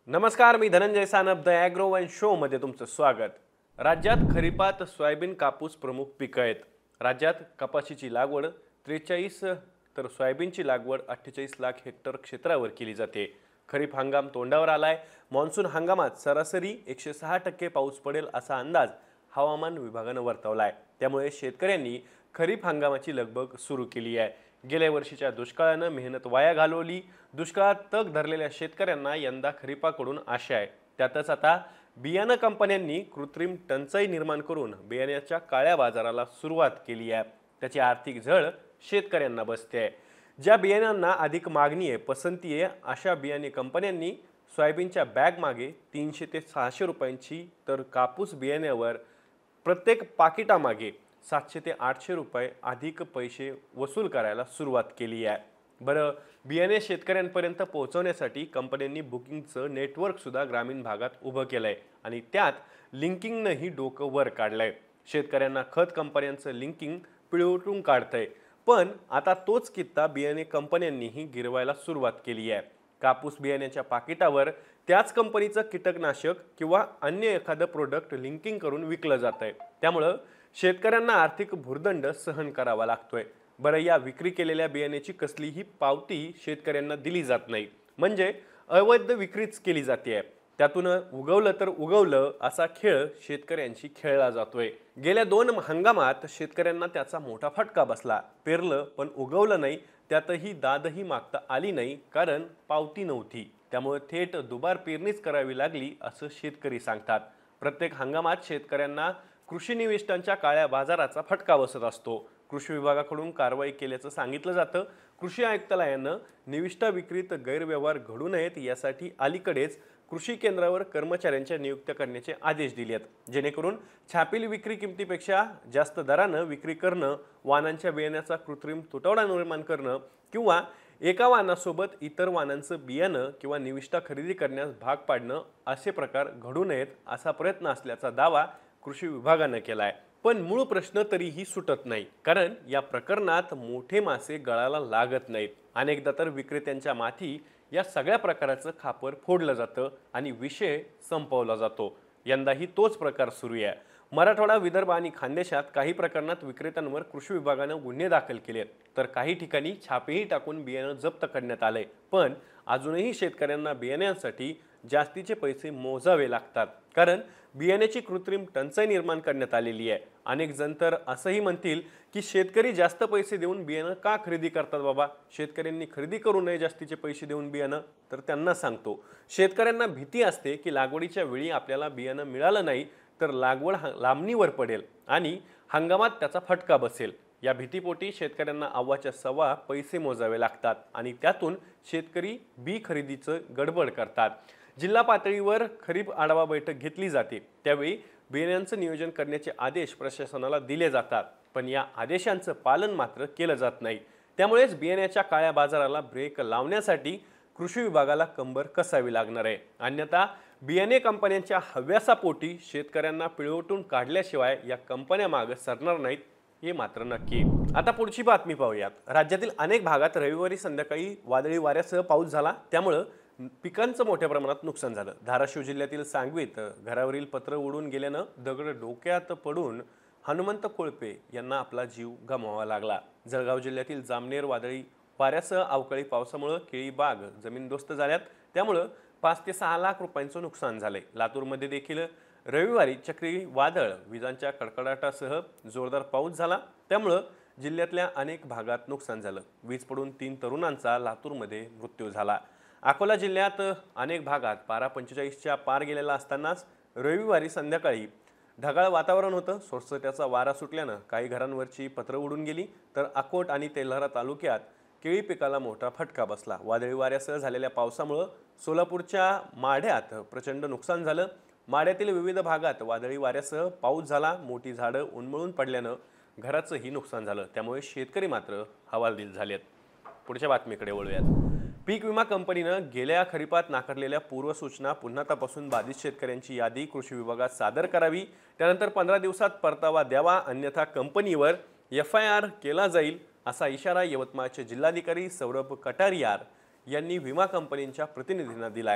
नमस्कार, मी Dhananjay Sanap the Agro One show मध्ये तुमचं स्वागत। राज्यात खरीपात सोयाबीन कापूस प्रमुख पिकं आहेत। राज्यात कपाशीची लागवड 43 तर सोयाबीनची लागवड 48 लाख हेक्टर क्षेत्रावर केली जाते। खरीप हंगाम तोंडावर आलाय। मान्सून हंगामात सरासरी 106% पाऊस पडेल असा अंदाज हवामान विभागाने वर्तवलाय। त्यामुळे शेतकऱ्यांनी खरीप हंगामाची लगबग सुरू केली आहे। गेल्या वर्षीच्या दुष्काळाने मेहनत वाया घालवली। दुष्काळात तग धरलेल्या शेतकऱ्यांना यंदा खरीपाकडून आशा आहे। त्यातच आता बियाणं कंपन्यांनी कृत्रिम टंचाई निर्माण करून बियाण्याच्या काळ्या बाजाराला सुरुवात केली आहे। त्याची आर्थिक झळ शेतकऱ्यांना बसते आहे। ज्या बियाण्यांना अधिक मागणी आहे, पसंती आहे, अशा बियाणे कंपन्यांनी सोयाबीनच्या बॅग मागे 300 ते 600 रुपयांची तर कापूस बियाण्यावर प्रत्येक पाकिटामागे 700 ते 800 रुपये अधिक पैसे वसूल करायला सुरुवात केली आहे। बरं, बियाणे शेतकऱ्यांपर्यंत पोहोचवण्यासाठी कंपन्यांनी बुकिंगचं नेटवर्क सुद्धा ग्रामीण भागात उभं केलंय आणि त्यात लिंकिंगनंही डोकं वर काढलंय। शेतकऱ्यांना खत कंपन्यांचं लिंकिंग पिळवटून काढतंय। पण आता तोच कित्ता बियाणे कंपन्यांनीही गिरवायला सुरुवात केली आहे। कापूस बियाण्याच्या पाकिटावर त्याच कंपनीचं कीटकनाशक किंवा अन्य एखादं प्रोडक्ट लिंकिंग करून विकलं जातंय। त्यामुळं शेतकऱ्यांना आर्थिक भुर्दंड सहन करावा लागतोय। बरं, या विक्री केलेल्या बियाण्याची कसलीही पावती शेतकऱ्यांना दिली जात नाही, म्हणजे अवैध विक्रीच केली जाते। त्यातून उगवलं तर उगवलं असा खेळ शेतकऱ्यांशी खेळला जातोय। गेल्या 2 हंगामात शेतकऱ्यांना त्याचा मोठा फटका बसला। पेरलं पण उगवलं नाही, त्यातही दादही मागता आली नाही, कारण पावती नव्हती। त्यामुळे थेट दुबार पेरणीच करावी लागली असं शेतकरी सांगतात। प्रत्येक हंगामात शेतकऱ्यांना कृषी निविष्ठांच्या काळ्या बाजाराचा फटका बसत असतो। कृषी विभागाकडून कारवाई केल्याचं सांगितलं जातं। कृषी आयुक्तालयानं निविष्ठा विक्रीत गैरव्यवहार घडू नयेत यासाठी अलीकडेच कृषी केंद्रावर कर्मचाऱ्यांच्या नियुक्त्या करण्याचे आदेश दिले आहेत, जेणेकरून छापील विक्री किमतीपेक्षा जास्त दरानं विक्री करणं, वाहनांच्या बियाण्याचा कृत्रिम तुटवडा निर्माण करणं किंवा एका वाहनासोबत इतर वाहनांचं बियाणं किंवा निविष्ठा खरेदी करण्यास भाग पाडणं असे प्रकार घडू नयेत असा प्रयत्न असल्याचा दावा कृषी विभागाने केलाय। पण मूळ प्रश्न तरीही सुटत नाही, कारण या प्रकरणात मोठे मासे गळाला लागत नाहीत। अनेकदा तर विक्रेत्यांच्या माथी या सगळ्या प्रकाराचं खापर फोडलं जातं आणि विषय संपवला जातो। यंदाही तोच प्रकार सुरू आहे। मराठवाडा, विदर्भ आणि खानदेशात काही प्रकरणात विक्रेत्यांवर कृषी विभागाने गुन्हे दाखल केलेत, तर काही ठिकाणी छापेही टाकून बियाणं जप्त करण्यात आलंय। पण अजूनही शेतकऱ्यांना बियाण्यांसाठी जास्तीचे पैसे मोजावे लागतात, कारण बियाण्याची कृत्रिम टंचाई निर्माण करण्यात आलेली आहे। अनेक जण तर असंही म्हणतील की शेतकरी जास्त पैसे देऊन बियाणं का खरेदी करतात बाबा? शेतकऱ्यांनी खरेदी करू नये जास्तीचे पैसे देऊन बियाणं? तर त्यांना सांगतो, शेतकऱ्यांना भीती असते की लागवडीच्या वेळी आपल्याला बियाणं मिळालं नाही तर लागवड लांबणीवर पडेल आणि हंगामात त्याचा फटका बसेल। या भीतीपोटी शेतकऱ्यांना अव्वाच्या सव्वा पैसे मोजावे लागतात आणि त्यातून शेतकरी बी खरेदीचं गडबड करतात। जिल्हा पातळीवर खरीप आढावा बैठक घेतली जाते, त्यावेळी बियाण्यांचं नियोजन करण्याचे आदेश प्रशासनाला दिले जातात, पण या आदेशांचं पालन मात्र केलं जात नाही। त्यामुळेच बियाण्याच्या काळ्या बाजाराला ब्रेक लावण्यासाठी कृषी विभागाला कंबर कसावी लागणार आहे। अन्यथा बियाणे कंपन्यांच्या हव्यासापोटी शेतकऱ्यांना पिळवटून काढल्याशिवाय या कंपन्या मागे सरणार नाहीत, हे मात्र नक्की। आता पुढची बातमी पाहूयात। राज्यातील अनेक भागात रविवारी संध्याकाळी वादळी वाऱ्यासह पाऊस झाला, त्यामुळे पिकांचं मोठ्या प्रमाणात नुकसान झालं। धाराशिव जिल्ह्यातील सांगवीत घरावरील पत्र उडून गेल्यानं दगड डोक्यात पडून हनुमंत कोळपे यांना आपला जीव गमवावा लागला। जळगाव जिल्ह्यातील जामनेर वादळी वाऱ्यासह अवकाळी पावसामुळे केळी बाग जमीनदोस्त झाल्यात, त्यामुळे 5 ते 6 लाख रुपयांचं नुकसान झालंय। लातूरमध्ये देखील रविवारी चक्रीवादळ विजांच्या कडकडाटासह जोरदार पाऊस झाला, त्यामुळे जिल्ह्यातल्या अनेक भागात नुकसान झालं। वीज पडून 3 तरुणांचा लातूरमध्ये मृत्यू झाला। अकोला जिल्ह्यात अनेक भागात पारा 45च्या पार गेलेला असतानाच रविवारी संध्याकाळी ढगाळ वातावरण होतं। सोसाट्याचा वारा सुटल्यानं काही घरांवरची पत्र उडून गेली, तर अकोट आणि तेल्हारा तालुक्यात केळी पिकाला मोठा फटका बसला। वादळी वाऱ्यासह झालेल्या पावसामुळे सोलापूरच्या माढ्यात प्रचंड नुकसान झालं। माढ्यातील विविध भागात वादळी वाऱ्यासह पाऊस झाला। मोठी झाडं उन्मळून पडल्यानं घराचंही नुकसान झालं, त्यामुळे शेतकरी मात्र हवालदिल झालेत। पुढच्या बातमीकडे वळूयात। पीक विमा कंपनीनं गेल्या खरीपात नाकारलेल्या पूर्वसूचना पुन्हा तपासून बाधित शेतकऱ्यांची यादी कृषी विभागात सादर करावी। त्यानंतर 15 दिवसात परतावा द्यावा, अन्यथा कंपनीवर FIR केला जाईल असा इशारा यवतमाळचे जिल्हाधिकारी सौरभ कटारियार यांनी विमा कंपनीच्या प्रतिनिधींना दिलाय।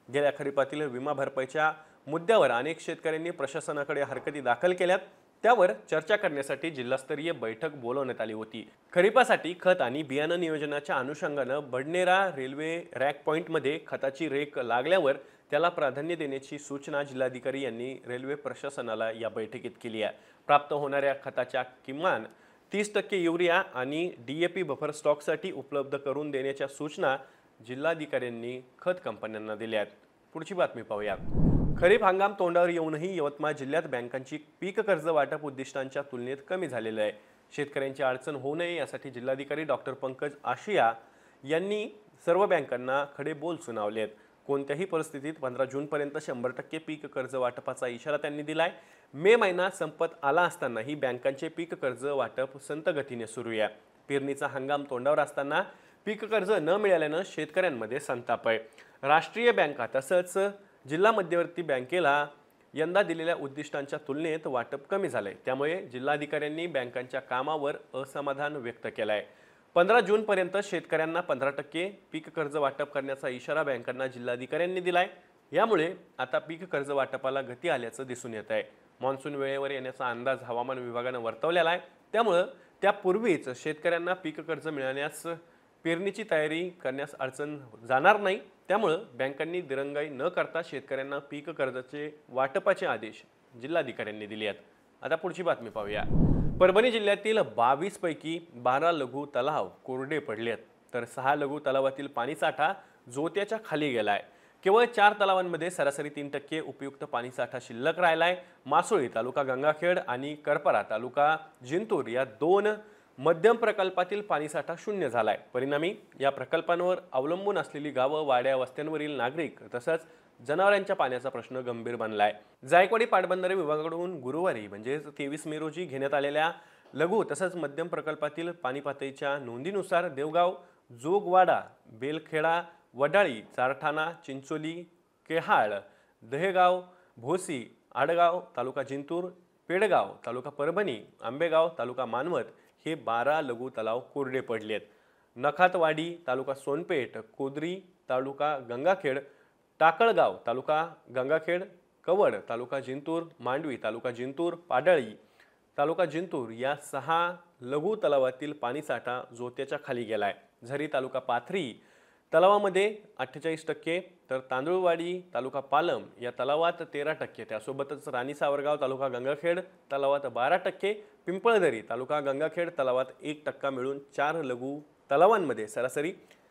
गेल्या खरीपातील विमा भरपाईच्या मुद्द्यावर अनेक शेतकऱ्यांनी प्रशासनाकडे हरकती दाखल केल्यात। त्यावर चर्चा करण्यासाठी जिल्हास्तरीय बैठक बोलवण्यात आली होती। खरीपासाठी खत आणि बियाणं नियोजनाच्या अनुषंगानं बडनेरा रेल्वे रॅक पॉइंटमध्ये खताची रेक लागल्यावर त्याला प्राधान्य देण्याची सूचना जिल्हाधिकारी यांनी रेल्वे प्रशासनाला या बैठकीत केली आहे। प्राप्त होणाऱ्या खताच्या किमान 30% युरिया आणि DAP बफर स्टॉकसाठी उपलब्ध करून देण्याच्या सूचना जिल्हाधिकाऱ्यांनी खत कंपन्यांना दिल्या आहेत। पुढची बातमी पाहूया। खरीप हंगाम तोंडावर येऊनही यवतमाळ जिल्ह्यात बँकांची पीक कर्ज वाटप उद्दिष्टांच्या तुलनेत कमी झालेलं आहे। शेतकऱ्यांची अडचण होऊ नये यासाठी जिल्हाधिकारी डॉक्टर पंकज आशिया यांनी सर्व बँकांना खडे बोल सुनावले आहेत। कोणत्याही परिस्थितीत 15 जूनपर्यंत 100% पीक कर्ज वाटपाचा इशारा त्यांनी दिलाय। मे महिना संपत आला असतानाही बँकांचे पीक कर्ज वाटप संत गतीने सुरू आहे। पेरणीचा हंगाम तोंडावर असताना पीक कर्ज न मिळाल्यानं शेतकऱ्यांमध्ये संताप आहे। राष्ट्रीय बँका तसंच जिल्हा मध्यवर्ती बँकेला यंदा दिलेल्या उद्दिष्टांच्या तुलनेत वाटप कमी झालंय। त्यामुळे जिल्हाधिकाऱ्यांनी बँकांच्या कामावर असमाधान व्यक्त केलंय। 15 जूनपर्यंत शेतकऱ्यांना 15% पीक कर्ज वाटप करण्याचा इशारा बँकांना जिल्हाधिकाऱ्यांनी दिलाय। यामुळे आता पीक कर्ज वाटपाला गती आल्याचं दिसून येत आहे। मान्सून वेळेवर येण्याचा अंदाज हवामान विभागानं वर्तवलेला आहे। त्यामुळे त्यापूर्वीच शेतकऱ्यांना पीक कर्ज मिळण्यास पेरणीची तयारी करण्यास अडचण जाणार नाही। त्यामुळे बँकांनी दिरंगाई न करता शेतकऱ्यांना पीक कर्जाचे वाटपाचे आदेश जिल्हाधिकाऱ्यांनी दिले आहेत। आता पुढची बातमी पाहूया। परभणी जिल्ह्यातील 22 पैकी 12 लघु तलाव कोरडे पडलेत, तर 6 लघु तलावातील पाणीसाठा जोत्याच्या खाली गेलाय। केवळ 4 तलावांमध्ये सरासरी 3% उपयुक्त पाणीसाठा शिल्लक राहिलाय। मासोळी तालुका गंगाखेड आणि करपरा तालुका जिंतूर या 2 मध्यम प्रकल्पातील पाणीसाठा शून्य झालाय। परिणामी या प्रकल्पांवर अवलंबून असलेली गावं, वाड्या, वस्त्यांवरील नागरिक तसंच जनावरांच्या पाण्याचा प्रश्न गंभीर बनलाय। जायकवाडी पाटबंधारे विभागाकडून गुरुवारी म्हणजे 23 मे रोजी घेण्यात आलेल्या लघु तसंच मध्यम प्रकल्पातील पाणी पातळीच्या नोंदीनुसार देवगाव, जोगवाडा, बेलखेडा, वडाळी, चारठाणा, चिंचोली, केहाळ, दहेगाव, भोसी, आडगाव तालुका जिंतूर, पेडगाव तालुका परभणी, आंबेगाव तालुका मानवत हे 12 लघु तलाव कोरडे पडलेत। नखातवाडी तालुका सोनपेठ, कोदरी तालुका गंगाखेड, टाकळगाव तालुका गंगाखेड, कवड तालुका जिंतूर, मांडवी तालुका जिंतूर, पाडळी तालुका जिंतूर या 6 लघु तलावातील पाणीसाठा जोत्याच्या खाली गेलाय। झरी तालुका पाथरी तलावामध्ये 48%, तर तांदूळवाडी तालुका पालम या तलावात 13%, त्यासोबतच राणी सावरगाव तालुका गंगाखेड तलावात 12%, पिंपळदरी तालुका गंगाखेड तलावात 1% मिळून 4 लघु तलावांमध्ये सरासरी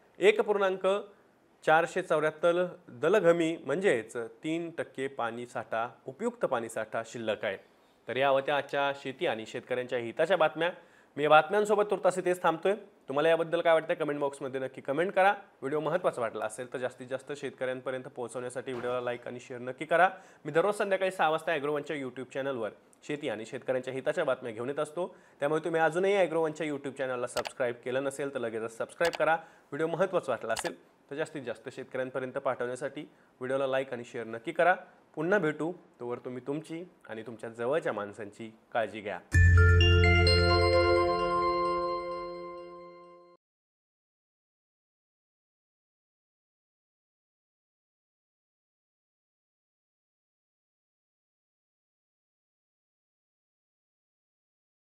1.474 दलघमी म्हणजेच 3% पाणीसाठा उपयुक्त पाणीसाठा शिल्लक आहे। तर या होत्या आजच्या शेती आणि शेतकऱ्यांच्या हिताच्या बातम्या। मी या बातम्यांसोबत तुर्तास इथेच थांबतोय। तुम्हाला याबद्दल काय वाटतं कमेंट बॉक्समध्ये नक्की कमेंट करा। व्हिडिओ महत्त्वाचा वाटला असेल तर जास्तीत जास्त शेतकऱ्यांपर्यंत पोहोचवण्यासाठी व्हिडिओला लाईक आणि शेअर नक्की करा। मी दररोज संध्याकाळी 6 वाजता ॲग्रोवनच्या यूट्यूब चॅनलवर शेती आणि शेतकऱ्यांच्या हिताच्या बातम्या घेऊन येत असतो। त्यामुळे तुम्ही अजूनही ॲग्रोवनच्या यूट्यूब चॅनलला सबस्क्राईब केलं नसेल तर लगेचच सबस्क्राईब करा। व्हिडिओ महत्त्वाचा वाटला असेल तर जास्तीत जास्त शेतकऱ्यांपर्यंत पाठवण्यासाठी व्हिडिओला लाईक आणि शेअर नक्की करा। पुन्हा भेटू, तोवर तुम्ही तुमची आणि तुमच्या जवळच्या माणसांची काळजी घ्या।